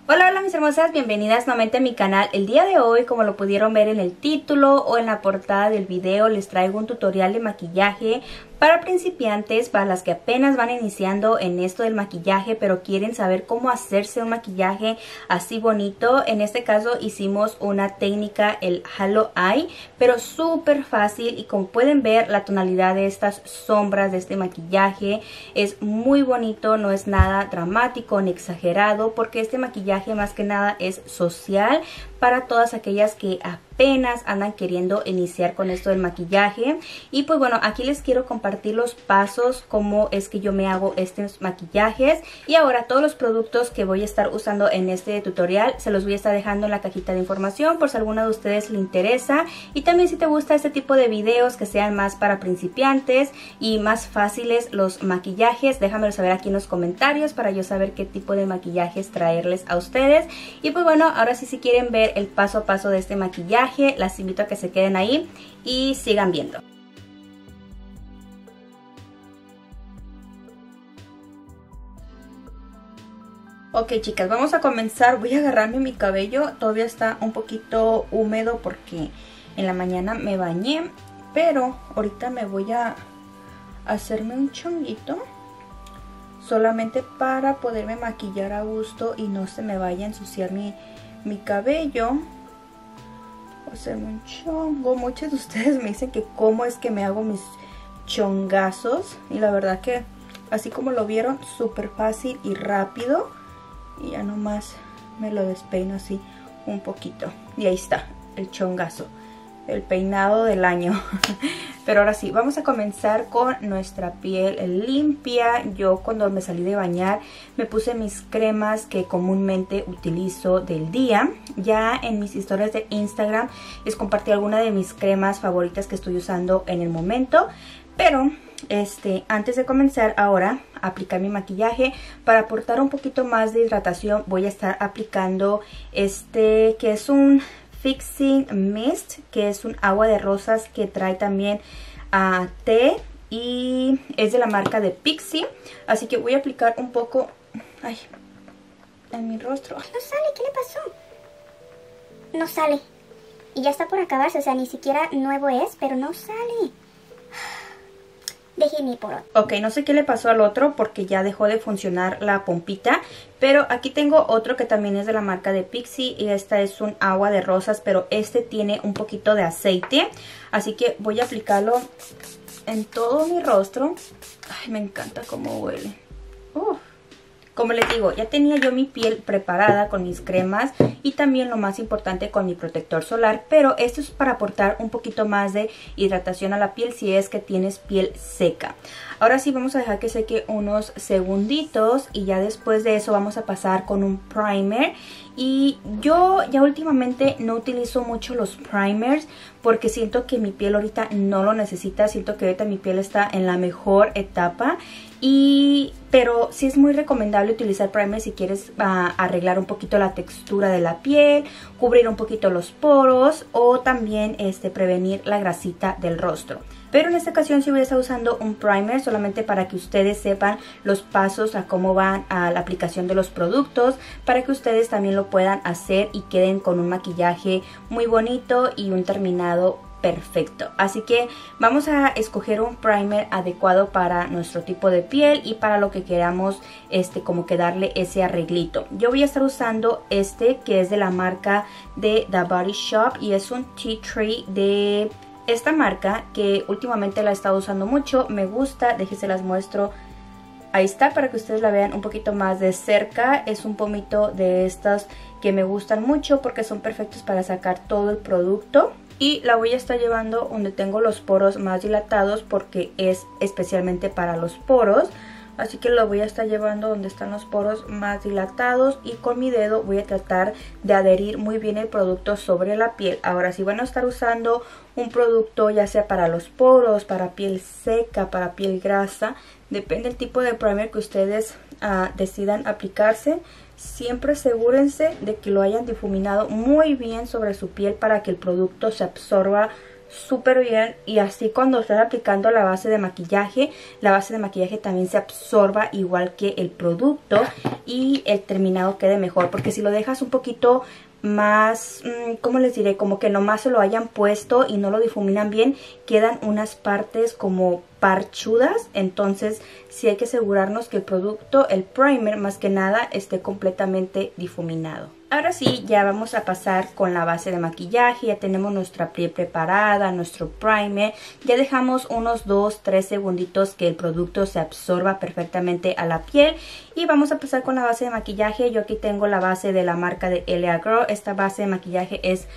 Hola, hola mis hermosas, bienvenidas nuevamente a mi canal. El día de hoy, como lo pudieron ver en el título o en la portada del video, les traigo un tutorial de maquillaje para principiantes, para las que apenas van iniciando en esto del maquillaje, pero quieren saber cómo hacerse un maquillaje así bonito. En este caso hicimos una técnica, el Halo Eye, pero súper fácil, y como pueden ver, la tonalidad de estas sombras de este maquillaje es muy bonito, no es nada dramático ni exagerado, porque este maquillaje más que nada es social para todas aquellas que apenas andan queriendo iniciar con esto del maquillaje. Y pues bueno, aquí les quiero compartir los pasos, cómo es que yo me hago estos maquillajes. Y ahora todos los productos que voy a estar usando en este tutorial se los voy a estar dejando en la cajita de información por si a alguno de ustedes le interesa. Y también si te gusta este tipo de videos que sean más para principiantes y más fáciles los maquillajes, déjamelo saber aquí en los comentarios para yo saber qué tipo de maquillajes traerles a ustedes. Y pues bueno, ahora sí, si quieren ver el paso a paso de este maquillaje, las invito a que se queden ahí y sigan viendo. Ok, chicas, vamos a comenzar. Voy a agarrarme mi cabello, todavía está un poquito húmedo porque en la mañana me bañé, pero ahorita me voy a hacerme un chonguito solamente para poderme maquillar a gusto y no se me vaya a ensuciar mi cabello. Voy a hacerme un chongo. Muchos de ustedes me dicen que cómo es que me hago mis chongazos, y la verdad que así como lo vieron, súper fácil y rápido. Y ya nomás me lo despeino así un poquito y ahí está el chongazo, el peinado del año. Pero ahora sí, vamos a comenzar con nuestra piel limpia. Yo cuando me salí de bañar me puse mis cremas que comúnmente utilizo del día. Ya en mis historias de Instagram les compartí alguna de mis cremas favoritas que estoy usando en el momento. Pero antes de comenzar ahora a aplicar mi maquillaje, para aportar un poquito más de hidratación, voy a estar aplicando que es un Fixing Mist, que es un agua de rosas que trae también té, y es de la marca de Pixi. Así que voy a aplicar un poco en mi rostro. No sale, ¿qué le pasó? No sale. Y ya está por acabarse, o sea, ni siquiera nuevo es, pero no sale. Déjenme por otro. Ok, no sé qué le pasó al otro porque ya dejó de funcionar la pompita. Pero aquí tengo otro que también es de la marca de Pixi, y esta es un agua de rosas, pero este tiene un poquito de aceite. Así que voy a aplicarlo en todo mi rostro. Ay, me encanta cómo huele. Como les digo, ya tenía yo mi piel preparada con mis cremas y también lo más importante con mi protector solar, pero esto es para aportar un poquito más de hidratación a la piel si es que tienes piel seca. Ahora sí, vamos a dejar que seque unos segunditos y ya después de eso vamos a pasar con un primer. Y yo ya últimamente no utilizo mucho los primers porque siento que mi piel ahorita no lo necesita. Siento que ahorita mi piel está en la mejor etapa. Pero sí es muy recomendable utilizar primer si quieres arreglar un poquito la textura de la piel, cubrir un poquito los poros o también prevenir la grasita del rostro. Pero en esta ocasión sí voy a estar usando un primer solamente para que ustedes sepan los pasos a cómo van a la aplicación de los productos, para que ustedes también lo puedan hacer y queden con un maquillaje muy bonito y un terminado perfecto. Así que vamos a escoger un primer adecuado para nuestro tipo de piel y para lo que queramos como que darle ese arreglito. Yo voy a estar usando que es de la marca de The Body Shop y es un Tea Tree de esta marca que últimamente la he estado usando mucho. Me gusta, déjense las muestro. Ahí está, para que ustedes la vean un poquito más de cerca. Es un pomito de estas que me gustan mucho porque son perfectos para sacar todo el producto. Y la voy a estar llevando donde tengo los poros más dilatados porque es especialmente para los poros. Así que lo voy a estar llevando donde están los poros más dilatados y con mi dedo voy a tratar de adherir muy bien el producto sobre la piel. Ahora, si van a estar usando un producto ya sea para los poros, para piel seca, para piel grasa, depende del tipo de primer que ustedes decidan aplicarse. Siempre asegúrense de que lo hayan difuminado muy bien sobre su piel para que el producto se absorba súper bien. Y así cuando estás aplicando la base de maquillaje también se absorba igual que el producto y el terminado quede mejor. Porque si lo dejas un poquito más, ¿cómo les diré? Como que nomás se lo hayan puesto y no lo difuminan bien, quedan unas partes como parchudas. Entonces sí hay que asegurarnos que el producto, el primer más que nada, esté completamente difuminado. Ahora sí, ya vamos a pasar con la base de maquillaje. Ya tenemos nuestra piel preparada, nuestro primer. Ya dejamos unos 2-3 segunditos que el producto se absorba perfectamente a la piel. Y vamos a pasar con la base de maquillaje. Yo aquí tengo la base de la marca de L.A. Girl. Esta base de maquillaje es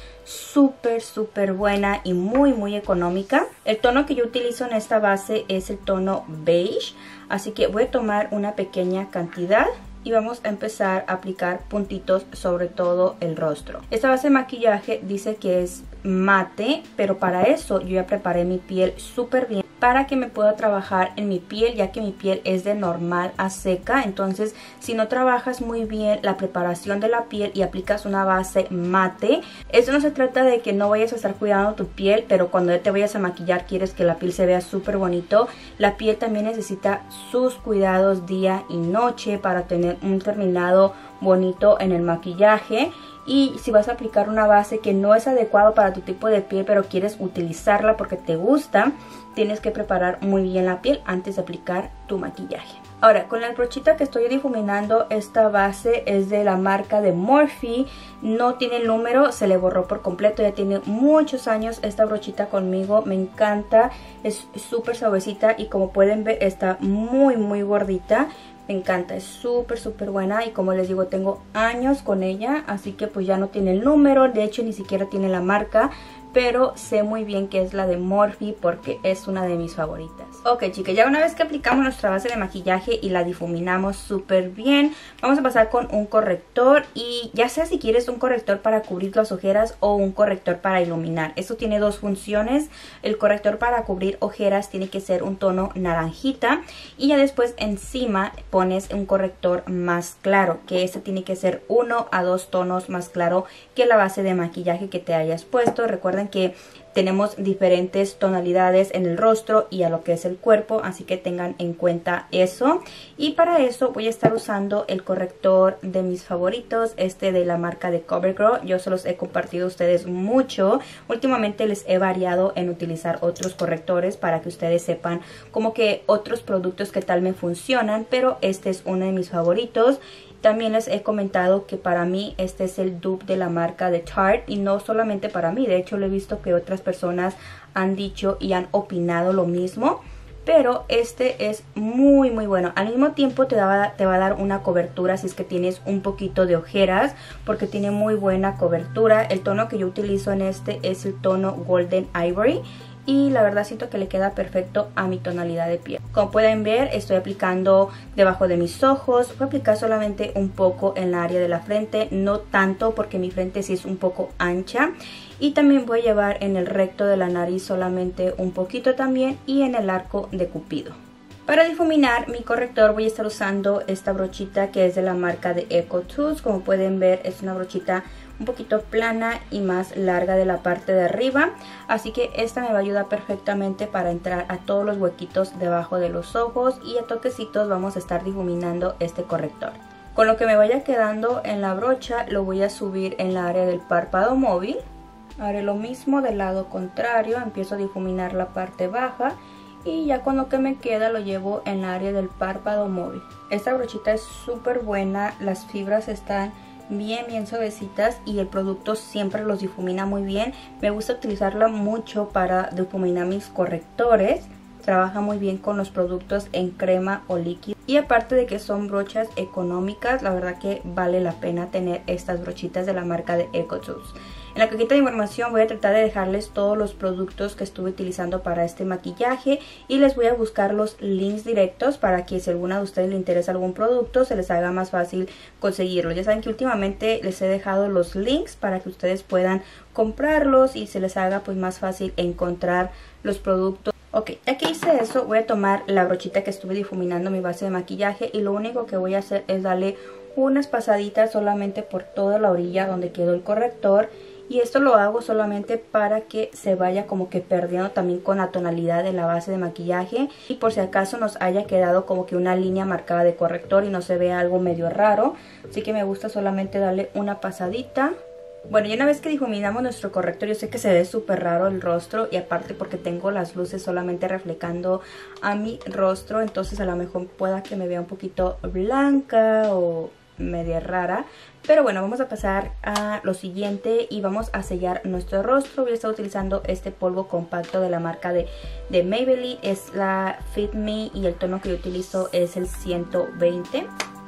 súper buena y muy económica. El tono que yo utilizo en esta base es el tono beige. Así que voy a tomar una pequeña cantidad y vamos a empezar a aplicar puntitos sobre todo el rostro. Esta base de maquillaje dice que es mate, pero para eso yo ya preparé mi piel súper bien para que me pueda trabajar en mi piel, ya que mi piel es de normal a seca. Entonces si no trabajas muy bien la preparación de la piel y aplicas una base mate, eso no se trata de que no vayas a estar cuidando tu piel, pero cuando ya te vayas a maquillar quieres que la piel se vea súper bonito. La piel también necesita sus cuidados día y noche para tener un terminado bonito en el maquillaje. Y si vas a aplicar una base que no es adecuada para tu tipo de piel, pero quieres utilizarla porque te gusta, tienes que preparar muy bien la piel antes de aplicar tu maquillaje. Ahora, con la brochita que estoy difuminando, esta base es de la marca de Morphe. No tiene el número, se le borró por completo. Ya tiene muchos años esta brochita conmigo. Me encanta, es súper suavecita y como pueden ver está muy gordita. Me encanta, es súper buena y como les digo tengo años con ella, así que pues ya no tiene el número, de hecho ni siquiera tiene la marca, pero sé muy bien que es la de Morphe porque es una de mis favoritas. Ok chicas, ya una vez que aplicamos nuestra base de maquillaje y la difuminamos súper bien, vamos a pasar con un corrector. Y ya sea si quieres un corrector para cubrir las ojeras o un corrector para iluminar, esto tiene dos funciones. El corrector para cubrir ojeras tiene que ser un tono naranjita y ya después encima pones un corrector más claro, que este tiene que ser 1 a 2 tonos más claro que la base de maquillaje que te hayas puesto. Recuerden que tenemos diferentes tonalidades en el rostro y a lo que es el cuerpo, así que tengan en cuenta eso. Y para eso voy a estar usando el corrector de mis favoritos, este de la marca de CoverGirl. Yo se los he compartido a ustedes mucho. Últimamente les he variado en utilizar otros correctores para que ustedes sepan como que otros productos que tal me funcionan, pero este es uno de mis favoritos. También les he comentado que para mí este es el dupe de la marca de Tarte y no solamente para mí, de hecho lo he visto que otras personas han dicho y han opinado lo mismo, pero este es muy bueno. Al mismo tiempo te va a dar una cobertura si es que tienes un poquito de ojeras, porque tiene muy buena cobertura. El tono que yo utilizo en este es el tono Golden Ivory y la verdad siento que le queda perfecto a mi tonalidad de piel. Como pueden ver, estoy aplicando debajo de mis ojos. Voy a aplicar solamente un poco en la área de la frente, no tanto porque mi frente sí es un poco ancha. Y también voy a llevar en el recto de la nariz solamente un poquito también y en el arco de Cupido. Para difuminar mi corrector voy a estar usando esta brochita que es de la marca de Eco Tools. Como pueden ver es una brochita un poquito plana y más larga de la parte de arriba, así que esta me va a ayudar perfectamente para entrar a todos los huequitos debajo de los ojos y a toquecitos vamos a estar difuminando este corrector. Con lo que me vaya quedando en la brocha lo voy a subir en la área del párpado móvil. Haré lo mismo del lado contrario, empiezo a difuminar la parte baja y ya con lo que me queda lo llevo en la área del párpado móvil. Esta brochita es súper buena, las fibras están bien suavecitas y el producto siempre los difumina muy bien. Me gusta utilizarla mucho para difuminar mis correctores. Trabaja muy bien con los productos en crema o líquido. Y aparte de que son brochas económicas, la verdad que vale la pena tener estas brochitas de la marca de Eco Tools. En la cajita de información voy a tratar de dejarles todos los productos que estuve utilizando para este maquillaje y les voy a buscar los links directos para que si alguna de ustedes le interesa algún producto se les haga más fácil conseguirlo. Ya saben que últimamente les he dejado los links para que ustedes puedan comprarlos y se les haga pues más fácil encontrar los productos. Ok, ya que hice eso voy a tomar la brochita que estuve difuminando mi base de maquillaje y lo único que voy a hacer es darle unas pasaditas solamente por toda la orilla donde quedó el corrector. Y esto lo hago solamente para que se vaya como que perdiendo también con la tonalidad de la base de maquillaje. Y por si acaso nos haya quedado como que una línea marcada de corrector y no se vea algo medio raro. Así que me gusta solamente darle una pasadita. Bueno, y una vez que difuminamos nuestro corrector, yo sé que se ve súper raro el rostro. Y aparte porque tengo las luces solamente reflejando a mi rostro, entonces a lo mejor pueda que me vea un poquito blanca o media rara. Pero bueno, vamos a pasar a lo siguiente y vamos a sellar nuestro rostro. Voy a estar utilizando este polvo compacto de la marca de Maybelline. Es la Fit Me y el tono que yo utilizo es el 120.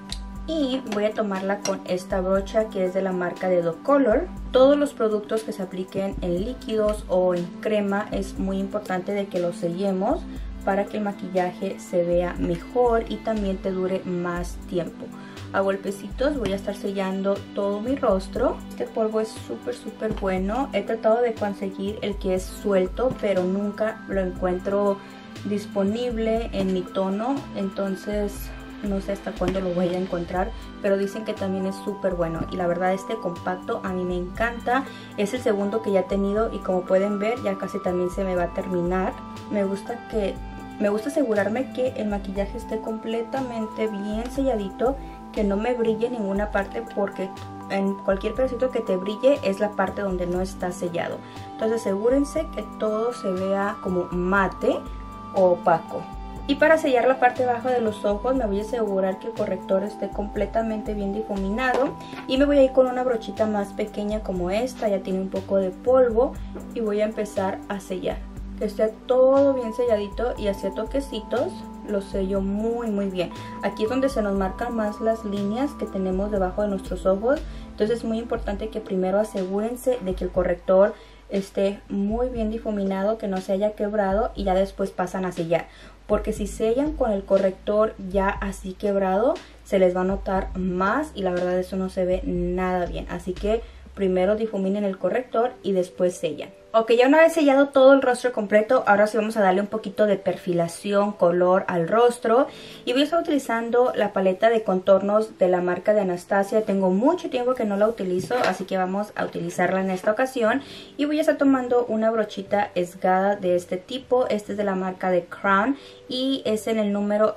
Y voy a tomarla con esta brocha que es de la marca de DoColor. Todos los productos que se apliquen en líquidos o en crema es muy importante de que los sellemos para que el maquillaje se vea mejor y también te dure más tiempo. A golpecitos voy a estar sellando todo mi rostro. Este polvo es súper bueno. He tratado de conseguir el que es suelto, pero nunca lo encuentro disponible en mi tono. Entonces no sé hasta cuándo lo voy a encontrar, pero dicen que también es súper bueno. Y la verdad este compacto a mí me encanta. Es el segundo que ya he tenido y como pueden ver ya casi también se me va a terminar. Me gusta asegurarme que el maquillaje esté completamente bien selladito, que no me brille en ninguna parte, porque en cualquier pedacito que te brille es la parte donde no está sellado. Entonces asegúrense que todo se vea como mate o opaco. Y para sellar la parte baja de los ojos me voy a asegurar que el corrector esté completamente bien difuminado. Y me voy a ir con una brochita más pequeña como esta, ya tiene un poco de polvo. Y voy a empezar a sellar. Que esté todo bien selladito y así a toquecitos lo sello muy bien. Aquí es donde se nos marcan más las líneas que tenemos debajo de nuestros ojos. Entonces es muy importante que primero asegúrense de que el corrector esté muy bien difuminado, que no se haya quebrado y ya después pasan a sellar. Porque si sellan con el corrector ya así quebrado, se les va a notar más y la verdad eso no se ve nada bien. Así que primero difuminen el corrector y después sellan. Ok, ya una vez sellado todo el rostro completo, ahora sí vamos a darle un poquito de perfilación, color al rostro. Y voy a estar utilizando la paleta de contornos de la marca de Anastasia. Tengo mucho tiempo que no la utilizo, así que vamos a utilizarla en esta ocasión. Y voy a estar tomando una brochita esgada de este tipo. Este es de la marca de Crown y es en el número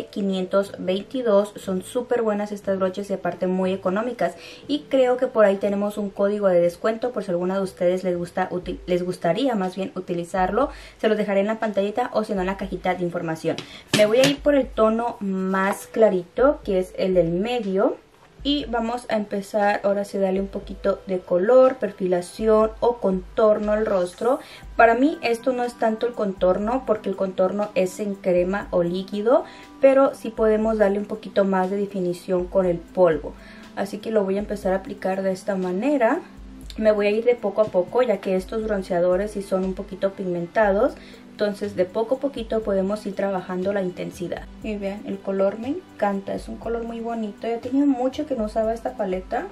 C522. Son súper buenas estas brochas y aparte muy económicas. Y creo que por ahí tenemos un código de descuento por si alguna de ustedes les gustaría más bien utilizarlo. Se los dejaré en la pantallita o si no en la cajita de información. Me voy a ir por el tono más clarito, que es el del medio. Y vamos a empezar ahora sí a darle un poquito de color, perfilación o contorno al rostro. Para mí esto no es tanto el contorno porque el contorno es en crema o líquido, pero sí podemos darle un poquito más de definición con el polvo. Así que lo voy a empezar a aplicar de esta manera. Me voy a ir de poco a poco ya que estos bronceadores sí son un poquito pigmentados. Entonces de poco a poquito podemos ir trabajando la intensidad. Y vean, el color me encanta, es un color muy bonito. Ya tenía mucho que no usaba esta paleta.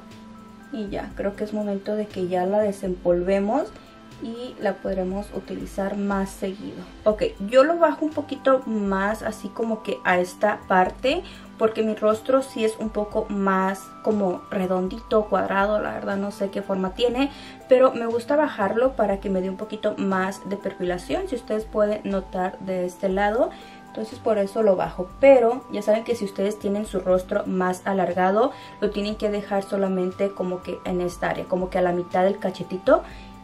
Y ya, creo que es momento de que ya la desempolvemos y la podremos utilizar más seguido. Ok, yo lo bajo un poquito más así como que a esta parte, porque mi rostro sí es un poco más como redondito, cuadrado, la verdad no sé qué forma tiene, pero me gusta bajarlo para que me dé un poquito más de perfilación, si ustedes pueden notar de este lado. Entonces por eso lo bajo, pero ya saben que si ustedes tienen su rostro más alargado, lo tienen que dejar solamente como que en esta área, como que a la mitad del cachetito,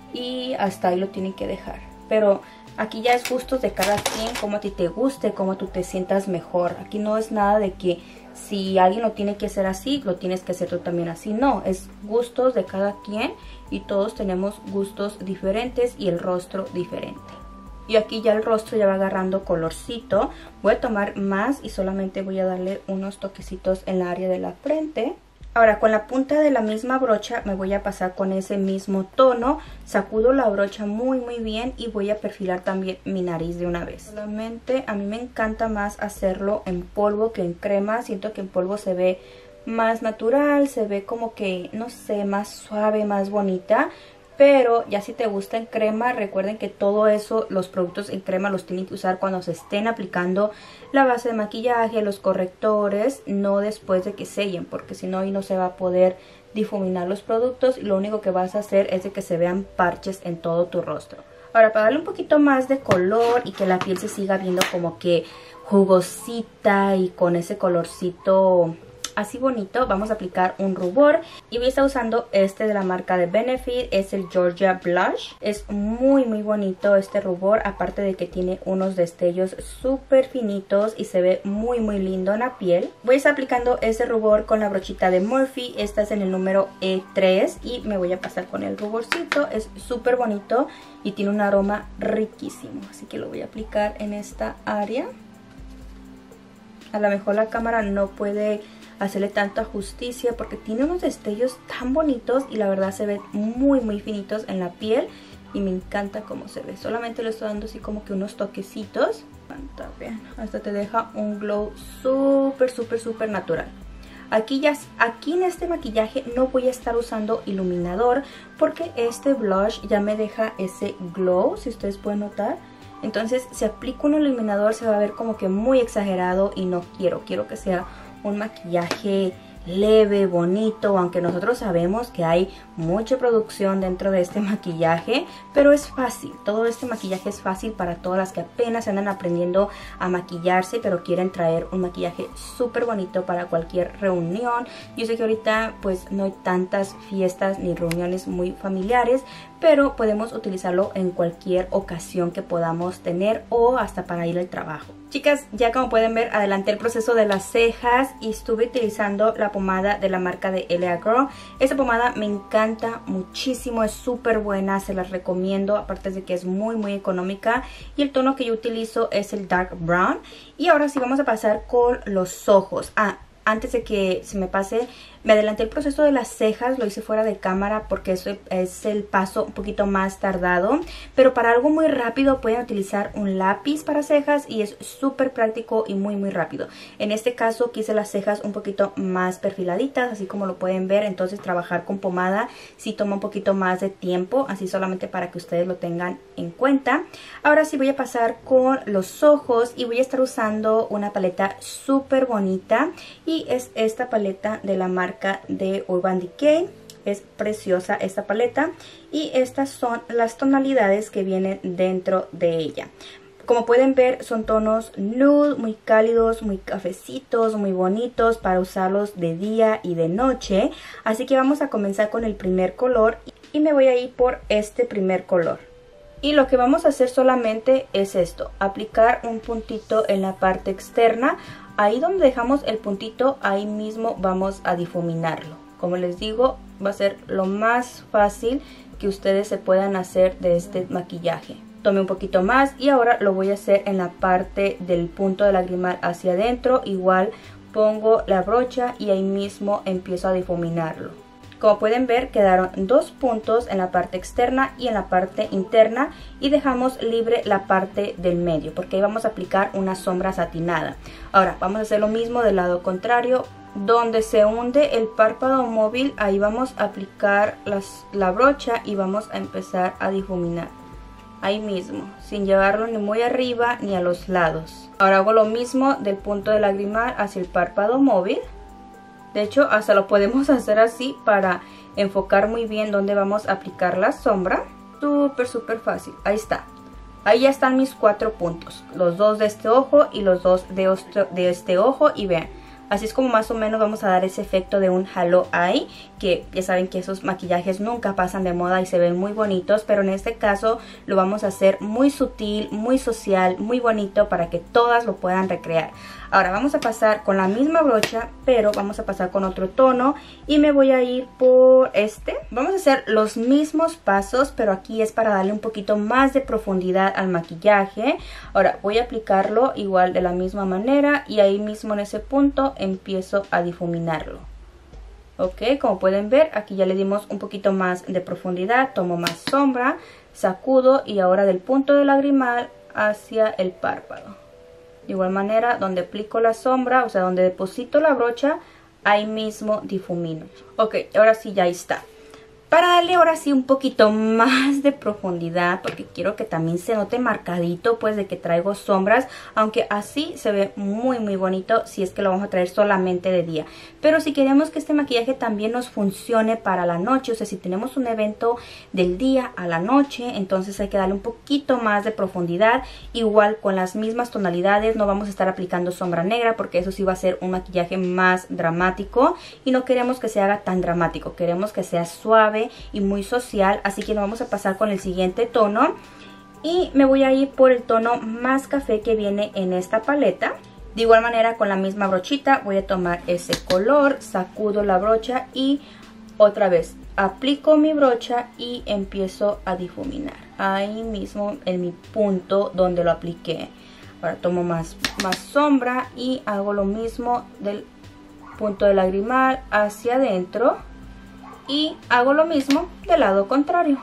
y hasta ahí lo tienen que dejar. Pero aquí ya es gustos de cada quien, como a ti te guste, como tú te sientas mejor. Aquí no es nada de que si alguien lo tiene que hacer así, lo tienes que hacer tú también así. No, es gustos de cada quien y todos tenemos gustos diferentes y el rostro diferente. Y aquí ya el rostro ya va agarrando colorcito. Voy a tomar más y solamente voy a darle unos toquecitos en la área de la frente. Ahora con la punta de la misma brocha me voy a pasar con ese mismo tono. Sacudo la brocha muy bien y voy a perfilar también mi nariz de una vez. Solamente a mí me encanta más hacerlo en polvo que en crema. Siento que en polvo se ve más natural, se ve como que, no sé, más suave, más bonita. Pero ya si te gusta en crema, recuerden que todo eso, los productos en crema los tienen que usar cuando se estén aplicando la base de maquillaje, los correctores, no después de que sellen, porque si no ahí no se va a poder difuminar los productos y lo único que vas a hacer es de que se vean parches en todo tu rostro. Ahora, para darle un poquito más de color y que la piel se siga viendo como que jugosita y con ese colorcito así bonito, vamos a aplicar un rubor y voy a estar usando este de la marca de Benefit, es el Georgia Blush. Es muy bonito este rubor, aparte de que tiene unos destellos súper finitos y se ve muy lindo en la piel. Voy a estar aplicando este rubor con la brochita de Morphe, esta es en el número E3 y me voy a pasar con el ruborcito. Es súper bonito y tiene un aroma riquísimo, así que lo voy a aplicar en esta área. A lo mejor la cámara no puede hacerle tanta justicia porque tiene unos destellos tan bonitos y la verdad se ven muy finitos en la piel y me encanta cómo se ve. Solamente le estoy dando así como que unos toquecitos. Vean, hasta te deja un glow súper natural. Aquí en este maquillaje no voy a estar usando iluminador porque este blush ya me deja ese glow, si ustedes pueden notar. Entonces si aplico un iluminador se va a ver como que muy exagerado y no quiero que sea un maquillaje leve, bonito, aunque nosotros sabemos que hay mucha producción dentro de este maquillaje, pero es fácil, todo este maquillaje es fácil para todas las que apenas andan aprendiendo a maquillarse, pero quieren traer un maquillaje súper bonito para cualquier reunión. Yo sé que ahorita pues no hay tantas fiestas ni reuniones muy familiares, pero podemos utilizarlo en cualquier ocasión que podamos tener o hasta para ir al trabajo. Chicas, ya como pueden ver, adelanté el proceso de las cejas y estuve utilizando la pomada de la marca de LA Girl. Esta pomada me encanta muchísimo, es súper buena, se las recomiendo, aparte de que es muy económica. Y el tono que yo utilizo es el Dark Brown. Y ahora sí vamos a pasar con los ojos. Antes de que se me pase, me adelanté el proceso de las cejas, lo hice fuera de cámara porque eso es el paso un poquito más tardado. Pero para algo muy rápido pueden utilizar un lápiz para cejas y es súper práctico y muy rápido. En este caso quise las cejas un poquito más perfiladitas, así como lo pueden ver. Entonces trabajar con pomada sí toma un poquito más de tiempo, así solamente para que ustedes lo tengan en cuenta. Ahora sí voy a pasar con los ojos y voy a estar usando una paleta súper bonita. Y es esta paleta de la marca de Urban Decay. Es preciosa esta paleta y estas son las tonalidades que vienen dentro de ella. Como pueden ver son tonos nude, muy cálidos, muy cafecitos, muy bonitos para usarlos de día y de noche. Así que vamos a comenzar con el primer color y me voy a ir por este primer color. Y lo que vamos a hacer solamente es esto, aplicar un puntito en la parte externa. Ahí donde dejamos el puntito, ahí mismo vamos a difuminarlo. Como les digo, va a ser lo más fácil que ustedes se puedan hacer de este maquillaje. Tomé un poquito más y ahora lo voy a hacer en la parte del punto de lagrimal hacia adentro. Igual pongo la brocha y ahí mismo empiezo a difuminarlo. Como pueden ver, quedaron dos puntos en la parte externa y en la parte interna y dejamos libre la parte del medio porque ahí vamos a aplicar una sombra satinada. Ahora vamos a hacer lo mismo del lado contrario. Donde se hunde el párpado móvil, ahí vamos a aplicar la brocha y vamos a empezar a difuminar. Ahí mismo, sin llevarlo ni muy arriba ni a los lados. Ahora hago lo mismo del punto de lagrimal hacia el párpado móvil. De hecho, hasta lo podemos hacer así para enfocar muy bien dónde vamos a aplicar la sombra. Súper fácil. Ahí está. Ahí ya están mis 4 puntos. Los dos de este ojo y los dos de este ojo. Y vean, así es como más o menos vamos a dar ese efecto de un halo eye. Que ya saben que esos maquillajes nunca pasan de moda y se ven muy bonitos. Pero en este caso lo vamos a hacer muy sutil, muy social, muy bonito para que todas lo puedan recrear. Ahora vamos a pasar con la misma brocha, pero vamos a pasar con otro tono y me voy a ir por este. Vamos a hacer los mismos pasos, pero aquí es para darle un poquito más de profundidad al maquillaje. Ahora voy a aplicarlo igual de la misma manera y ahí mismo en ese punto empiezo a difuminarlo. Ok, como pueden ver, aquí ya le dimos un poquito más de profundidad. Tomo más sombra, sacudo y ahora del punto de lagrimal hacia el párpado. De igual manera, donde aplico la sombra, o sea, donde deposito la brocha, ahí mismo difumino. Ok, ahora sí ya está. Para darle ahora sí un poquito más de profundidad, porque quiero que también se note marcadito pues de que traigo sombras, aunque así se ve muy muy bonito si es que lo vamos a traer solamente de día. Pero si queremos que este maquillaje también nos funcione para la noche, o sea, si tenemos un evento del día a la noche, entonces hay que darle un poquito más de profundidad. Igual con las mismas tonalidades, no vamos a estar aplicando sombra negra porque eso sí va a ser un maquillaje más dramático y no queremos que se haga tan dramático, queremos que sea suave y muy social, así que nos vamos a pasar con el siguiente tono y me voy a ir por el tono más café que viene en esta paleta. De igual manera, con la misma brochita voy a tomar ese color, sacudo la brocha y otra vez aplico mi brocha y empiezo a difuminar ahí mismo en mi punto donde lo apliqué. Ahora tomo más sombra y hago lo mismo del punto de lagrimal hacia adentro y hago lo mismo del lado contrario.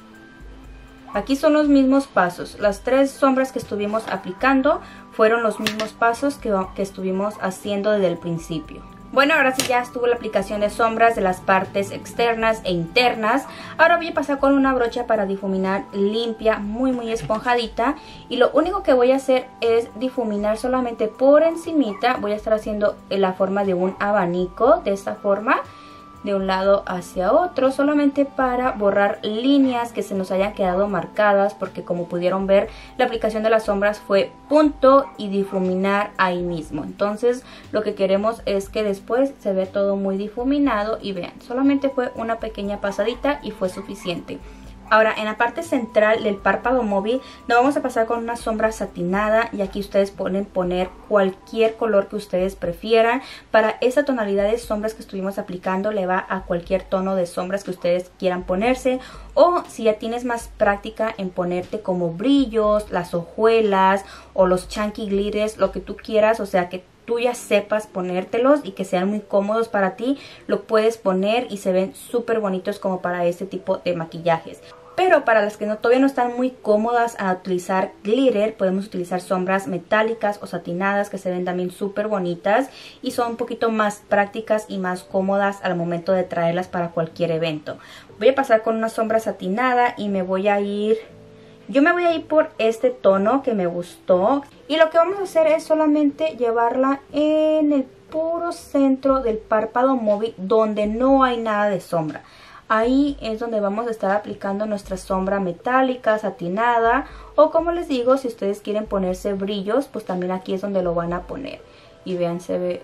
Aquí son los mismos pasos. Las 3 sombras que estuvimos aplicando fueron los mismos pasos que estuvimos haciendo desde el principio. Bueno, ahora sí ya estuvo la aplicación de sombras de las partes externas e internas. Ahora voy a pasar con una brocha para difuminar limpia, muy esponjadita. Y lo único que voy a hacer es difuminar solamente por encimita. Voy a estar haciendo la forma de un abanico, de esta forma, de un lado hacia otro, solamente para borrar líneas que se nos hayan quedado marcadas, porque como pudieron ver, la aplicación de las sombras fue punto y difuminar ahí mismo. Entonces lo que queremos es que después se ve todo muy difuminado y vean, solamente fue una pequeña pasadita y fue suficiente. Ahora en la parte central del párpado móvil nos vamos a pasar con una sombra satinada y aquí ustedes pueden poner cualquier color que ustedes prefieran. Para esa tonalidad de sombras que estuvimos aplicando le va a cualquier tono de sombras que ustedes quieran ponerse, o si ya tienes más práctica en ponerte como brillos, las hojuelas o los chunky glitters, lo que tú quieras, o sea que tú ya sepas ponértelos y que sean muy cómodos para ti, lo puedes poner y se ven súper bonitos como para este tipo de maquillajes. Pero para las que todavía no están muy cómodas a utilizar glitter, podemos utilizar sombras metálicas o satinadas que se ven también súper bonitas y son un poquito más prácticas y más cómodas al momento de traerlas para cualquier evento. Voy a pasar con una sombra satinada y me voy a ir... Yo me voy a ir por este tono que me gustó y lo que vamos a hacer es solamente llevarla en el puro centro del párpado móvil donde no hay nada de sombra. Ahí es donde vamos a estar aplicando nuestra sombra metálica, satinada, o como les digo, si ustedes quieren ponerse brillos, pues también aquí es donde lo van a poner. Y vean, se ve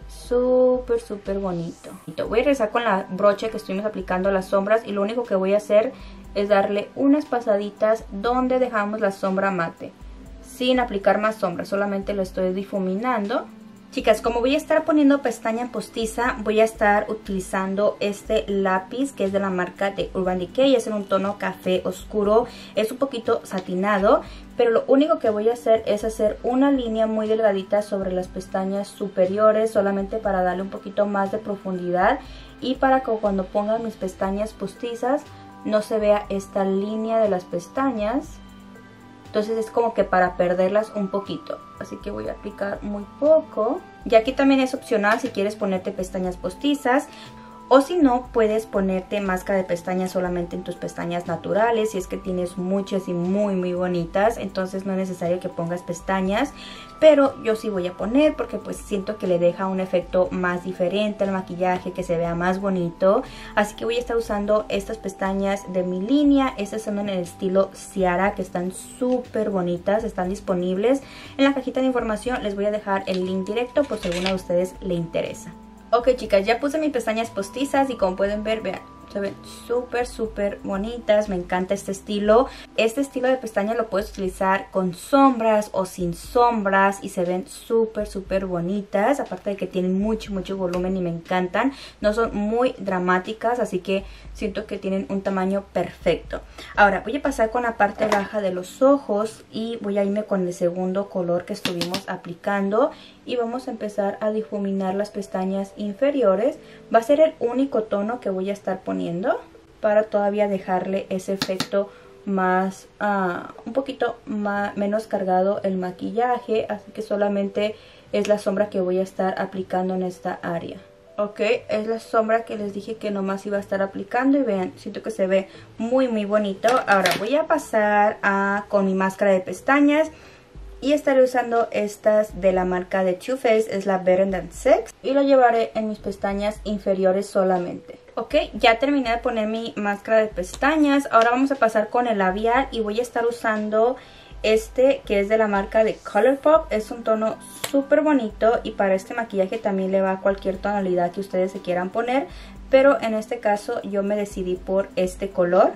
súper bonito. Voy a regresar con la brocha que estuvimos aplicando las sombras y lo único que voy a hacer es darle unas pasaditas donde dejamos la sombra mate, sin aplicar más sombra, solamente lo estoy difuminando. Chicas, como voy a estar poniendo pestaña postiza, voy a estar utilizando este lápiz que es de la marca de Urban Decay. Es en un tono café oscuro, es un poquito satinado, pero lo único que voy a hacer es hacer una línea muy delgadita sobre las pestañas superiores, solamente para darle un poquito más de profundidad y para que cuando ponga mis pestañas postizas no se vea esta línea de las pestañas. Entonces es como que para perderlas un poquito. Así que voy a aplicar muy poco. Y aquí también es opcional si quieres ponerte pestañas postizas. O si no, puedes ponerte máscara de pestañas solamente en tus pestañas naturales. Si es que tienes muchas y muy bonitas, entonces no es necesario que pongas pestañas. Pero yo sí voy a poner porque pues siento que le deja un efecto más diferente al maquillaje, que se vea más bonito. Así que voy a estar usando estas pestañas de mi línea. Estas son en el estilo Ciara, que están súper bonitas. Están disponibles en la cajita de información. Les voy a dejar el link directo por si alguna de ustedes le interesa. Ok, chicas, ya puse mis pestañas postizas y como pueden ver, vean, se ven súper bonitas. Me encanta este estilo. Este estilo de pestañas lo puedes utilizar con sombras o sin sombras y se ven súper bonitas. Aparte de que tienen mucho volumen y me encantan. No son muy dramáticas, así que siento que tienen un tamaño perfecto. Ahora voy a pasar con la parte baja de los ojos y voy a irme con el segundo color que estuvimos aplicando. Y vamos a empezar a difuminar las pestañas inferiores. Va a ser el único tono que voy a estar poniendo para todavía dejarle ese efecto más, un poquito menos cargado el maquillaje. Así que solamente es la sombra que voy a estar aplicando en esta área. Ok, es la sombra que les dije que nomás iba a estar aplicando y vean, siento que se ve muy bonito. Ahora voy a pasar con mi máscara de pestañas y estaré usando estas de la marca de Too Faced, es la Better Than Sex, y lo llevaré en mis pestañas inferiores solamente. Ok, ya terminé de poner mi máscara de pestañas, ahora vamos a pasar con el labial y voy a estar usando este que es de la marca de Colourpop. Es un tono súper bonito y para este maquillaje también le va cualquier tonalidad que ustedes se quieran poner, pero en este caso yo me decidí por este color.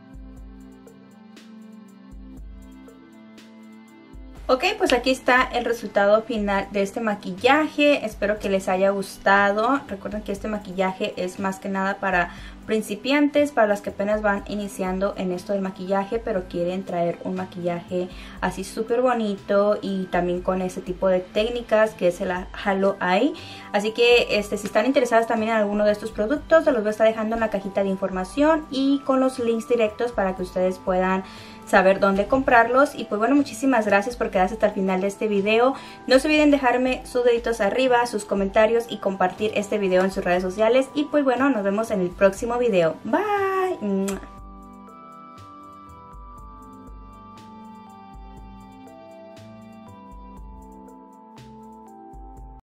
Ok, pues aquí está el resultado final de este maquillaje. Espero que les haya gustado. Recuerden que este maquillaje es más que nada para principiantes, para las que apenas van iniciando en esto del maquillaje, pero quieren traer un maquillaje así súper bonito y también con ese tipo de técnicas que es el Halo Eye. Así que si están interesadas también en alguno de estos productos, se los voy a estar dejando en la cajita de información y con los links directos para que ustedes puedan saber dónde comprarlos. Y pues bueno, muchísimas gracias por quedarse hasta el final de este video. No se olviden dejarme sus deditos arriba, sus comentarios y compartir este video en sus redes sociales. Y pues bueno, nos vemos en el próximo video. Bye.